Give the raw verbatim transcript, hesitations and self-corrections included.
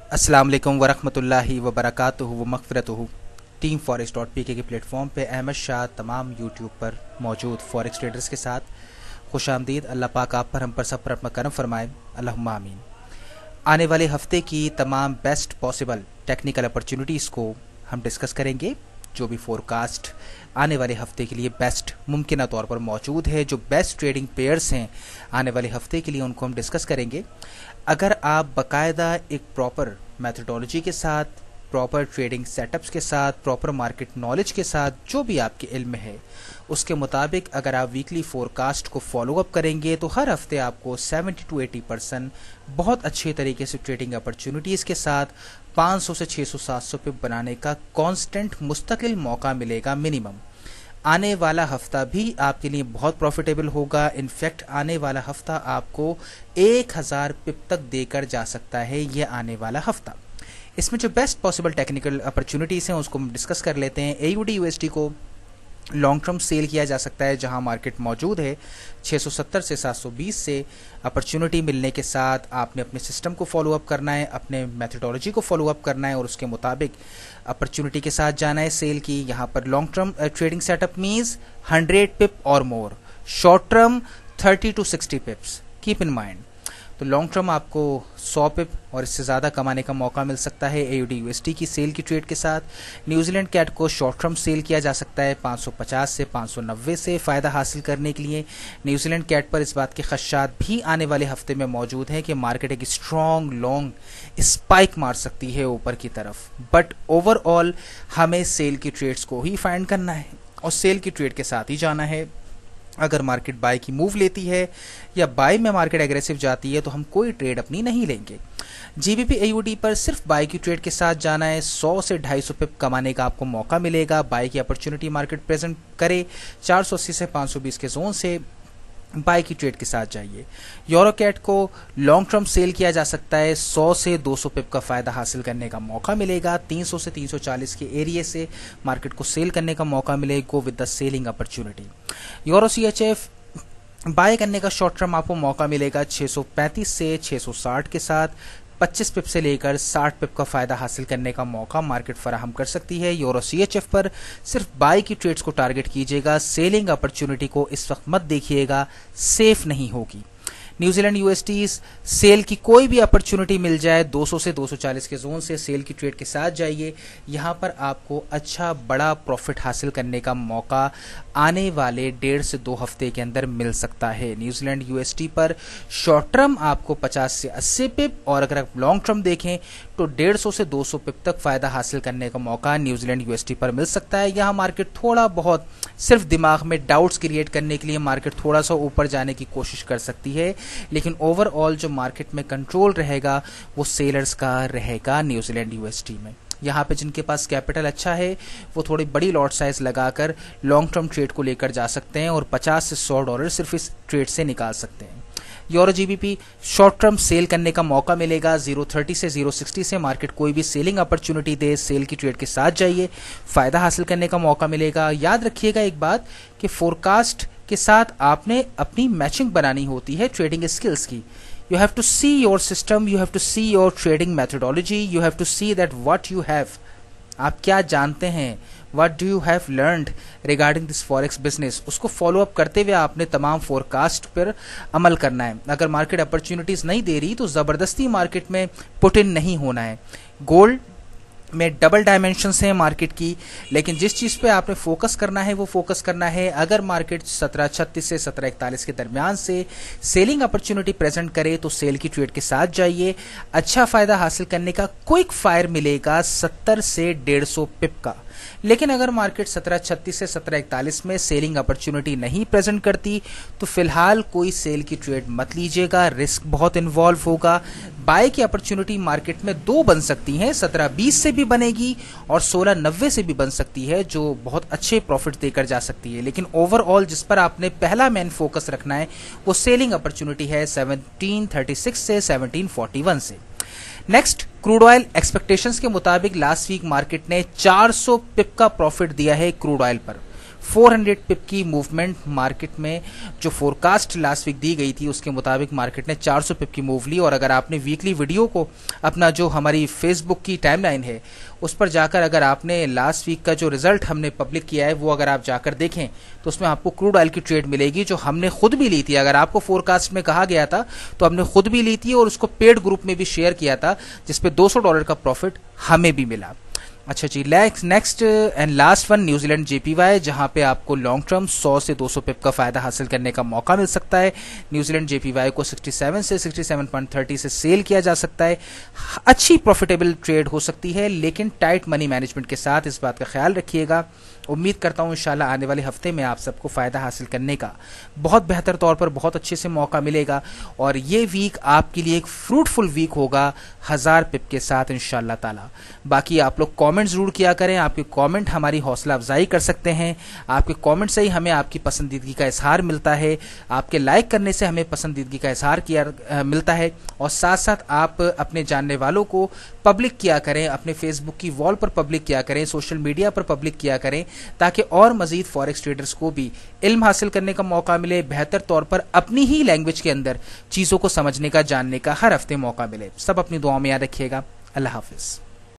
अस्सलाम वालेकुम वरहमतुल्लाहि वबरकातुहु व मग़फ़िरतुहु। Team forex dot P K K platform पे अहमद शाह तमाम यूट्यूब पर मौजूद फॉरेक्स ट्रेडर्स के साथ खुशामदीद। अल्लाह पाक आप पर हम पर सब पर अपना करम फरमाए, अल्लाहुम्मा आमीन। आने वाले हफ्ते की तमाम बेस्ट पॉसिबल टेक्निकल अपॉर्चुनिटीज़ को हम डिस्कस करेंगे। जो भी फोरकास्ट आने वाले हफ्ते के लिए बेस्ट मुमकिन तौर पर मौजूद है, जो बेस्ट ट्रेडिंग पेयर्स हैं आने वाले हफ्ते के लिए, उनको हम डिस्कस करेंगे। अगर आप बाकायदा एक प्रॉपर मैथडोलॉजी के साथ, प्रॉपर ट्रेडिंग सेटअप्स के साथ, प्रॉपर मार्केट नॉलेज के साथ, जो भी आपके इल्म है उसके मुताबिक अगर आप वीकली फोरकास्ट को फॉलो अप करेंगे तो हर हफ्ते आपको सेवेंटी टू एटी परसेंट बहुत अच्छे तरीके से ट्रेडिंग अपॉर्चुनिटीज़ के साथ पाँच सौ से छह सौ सात सौ पे बनाने का कांस्टेंट मुस्तकिल मौका मिलेगा मिनिमम। आने वाला हफ्ता भी आपके लिए बहुत प्रॉफिटेबल होगा। इनफैक्ट आने वाला हफ्ता आपको एक हज़ार पिप तक देकर जा सकता है ये आने वाला हफ्ता। इसमें जो बेस्ट पॉसिबल टेक्निकल अपॉर्चुनिटीज़ हैं उसको हम डिस्कस कर लेते हैं। A U D U S D को लॉन्ग टर्म सेल किया जा सकता है, जहां मार्केट मौजूद है छह सौ सत्तर से सात सौ बीस से। अपॉर्चुनिटी मिलने के साथ आपने अपने सिस्टम को फॉलो अप करना है, अपने मेथडोलॉजी को फॉलो अप करना है और उसके मुताबिक अपॉर्चुनिटी के साथ जाना है सेल की। यहाँ पर long term trading setup means hundred pip और more, short term thirty two sixty pips, keep in mind. तो लॉन्ग टर्म आपको सौ पिप और इससे ज़्यादा कमाने का मौका मिल सकता है A U D U S D की सेल की ट्रेड के साथ। न्यूजीलैंड कैट को शॉर्ट टर्म सेल किया जा सकता है पाँच सौ पचास से पाँच सौ नब्बे से फ़ायदा हासिल करने के लिए। न्यूजीलैंड कैट पर इस बात के खदशात भी आने वाले हफ्ते में मौजूद हैं कि मार्केट एक स्ट्रॉन्ग लॉन्ग स्पाइक मार सकती है ऊपर की तरफ, बट ओवरऑल हमें सेल की ट्रेड्स को ही फाइंड करना है और सेल की ट्रेड के साथ ही जाना है। अगर मार्केट बाय की मूव लेती है या बाय में मार्केट एग्रेसिव जाती है तो हम कोई ट्रेड अपनी नहीं लेंगे। जीबीपी एयूडी पर सिर्फ बाय की ट्रेड के साथ जाना है। सौ से ढाई सौ पिप कमाने का आपको मौका मिलेगा। बाय की अपॉर्चुनिटी मार्केट प्रेजेंट करे चार सौ अस्सी से पाँच सौ बीस के जोन से बाय की ट्रेड के साथ जाइए। यूरो कैट को लॉन्ग टर्म सेल किया जा सकता है। सौ से दो सौ पिप का फायदा हासिल करने का मौका मिलेगा। तीन सौ से तीन सौ चालीस के एरिया से मार्केट को सेल करने का मौका मिलेगा। Go with the selling opportunity. Euro C H F buy करने का शॉर्ट टर्म आपको मौका मिलेगा छह सौ पैंतीस से छह सौ साठ के साथ। पच्चीस पिप से लेकर साठ पिप का फायदा हासिल करने का मौका मार्केट फराहम कर सकती है। यूरो सी एच एफ पर सिर्फ बाय की ट्रेड्स को टारगेट कीजिएगा, सेलिंग अपॉर्चुनिटी को इस वक्त मत देखिएगा, सेफ नहीं होगी। न्यूजीलैंड यूएसडी सेल की कोई भी अपॉर्चुनिटी मिल जाए दो सौ से दो सौ चालीस के जोन से सेल की ट्रेड के साथ जाइए। यहां पर आपको अच्छा बड़ा प्रॉफिट हासिल करने का मौका आने वाले डेढ़ से दो हफ्ते के अंदर मिल सकता है। न्यूजीलैंड यूएसडी पर शॉर्ट टर्म आपको पचास से अस्सी पिप और अगर आप लॉन्ग टर्म देखें तो डेढ़ सौ से दो सौ पिप तक फायदा हासिल करने का मौका न्यूजीलैंड यूएसडी पर मिल सकता है। यहाँ मार्केट थोड़ा बहुत सिर्फ दिमाग में डाउट्स क्रिएट करने के लिए मार्केट थोड़ा सा ऊपर जाने की कोशिश कर सकती है, लेकिन ओवरऑल जो मार्केट में कंट्रोल रहेगा वो सेलर्स का रहेगा न्यूजीलैंड यूएसडी में। यहाँ पे जिनके पास कैपिटल अच्छा है वो थोड़ी बड़ी लॉट साइज लगाकर लॉन्ग टर्म ट्रेड को लेकर जा सकते हैं और पचास से सौ डॉलर सिर्फ इस ट्रेड से निकाल सकते हैं। Euro GBP short term sell करने का मौका मिलेगा। जीरो थर्टी से जीरो सिक्सटी से मार्केट कोई भी सेलिंग अपॉर्चुनिटी दे, सेल की ट्रेड के साथ जाइए, फायदा हासिल करने का मौका मिलेगा। याद रखिएगा एक बात कि फोरकास्ट के साथ आपने अपनी मैचिंग बनानी होती है ट्रेडिंग स्किल्स की। You have to see your system, you have to see your trading methodology, you have to see that what you have, आप क्या जानते हैं, what do you have learned regarding this forex business, उसको follow up करते हुए आपने तमाम forecast पर अमल करना है। अगर मार्केट अपॉर्चुनिटीज नहीं दे रही तो ज़बरदस्ती मार्केट में पुट इन नहीं होना है। गोल्ड में डबल डायमेंशंस हैं मार्केट की, लेकिन जिस चीज़ पे आपने फोकस करना है वो फोकस करना है। अगर मार्केट सत्रह छत्तीस से सत्रह इकतालीस के दरमियान से सेलिंग अपॉर्चुनिटी प्रेजेंट करे तो सेल की ट्रेड के साथ जाइए। अच्छा फायदा हासिल करने का क्विक फायर मिलेगा सत्तर से डेढ़ सौ पिप का। लेकिन अगर मार्केट सत्रह छत्तीस से सत्रह इकतालीस में सेलिंग अपॉर्चुनिटी नहीं प्रेजेंट करती तो फिलहाल कोई सेल की ट्रेड मत लीजिएगा, रिस्क बहुत इन्वॉल्व होगा। बाय की अपॉर्चुनिटी मार्केट में दो बन सकती हैं, सत्रह बीस से भी बनेगी और सोलह नब्बे से भी बन सकती है, जो बहुत अच्छे प्रॉफिट देकर जा सकती है। लेकिन ओवरऑल जिस पर आपने पहला मेन फोकस रखना है वो सेलिंग अपॉर्चुनिटी है सेवनटीन थर्टी सिक्स से सेवनटीन फोर्टी वन से। नेक्स्ट, क्रूड ऑयल एक्सपेक्टेशंस के मुताबिक लास्ट वीक मार्केट ने चार सौ पिप का प्रॉफिट दिया है क्रूड ऑयल पर। चार सौ पिप की मूवमेंट मार्केट में जो फोरकास्ट लास्ट वीक दी गई थी उसके मुताबिक मार्केट ने चार सौ पिप की मूव ली। और अगर आपने वीकली वीडियो को अपना जो हमारी फेसबुक की टाइमलाइन है उस पर जाकर अगर आपने लास्ट वीक का जो रिजल्ट हमने पब्लिक किया है वो अगर आप जाकर देखें तो उसमें आपको क्रूड ऑयल की ट्रेड मिलेगी जो हमने खुद भी ली थी। अगर आपको फोरकास्ट में कहा गया था तो हमने खुद भी ली थी और उसको पेड ग्रुप में भी शेयर किया था, जिसपे दो सौ डॉलर का प्रॉफिट हमें भी मिला। अच्छा जी, next and last one New Zealand JPY, जहां पे आपको लॉन्ग टर्म सौ से दो सौ पिप का फायदा हासिल करने का मौका मिल सकता है। न्यूजीलैंड जेपीवाई को सरसठ से सड़सठ पॉइंट तीस से सेल किया जा सकता है। अच्छी प्रॉफिटेबल ट्रेड हो सकती है लेकिन टाइट मनी मैनेजमेंट के साथ, इस बात का ख्याल रखिएगा। उम्मीद करता हूं इंशाल्लाह आने वाले हफ्ते में आप सबको फायदा हासिल करने का बहुत बेहतर तौर पर बहुत अच्छे से मौका मिलेगा और ये वीक आपके लिए एक फ्रूटफुल वीक होगा हजार पिप के साथ इंशाल्लाह ताला। बाकी आप लोग कमेंट जरूर किया करें, आपके कमेंट हमारी हौसला अफजाई कर सकते हैं। आपके कमेंट से ही हमें आपकी पसंदीदगी का इजहार मिलता है, आपके लाइक करने से हमें पसंदीदगी का इजहार किया आ, मिलता है। और साथ साथ आप अपने जानने वालों को पब्लिक किया करें, अपने फेसबुक की वॉल पर पब्लिक किया करें, सोशल मीडिया पर पब्लिक किया करें ताकि और मजीद फॉरेक्स ट्रेडर्स को भी इल्म हासिल करने का मौका मिले, बेहतर तौर पर अपनी ही लैंग्वेज के अंदर चीज़ों को समझने का, जानने का हर हफ्ते मौका मिले। सब अपनी दुआओं में याद रखिएगा। अल्लाह हाफिज़।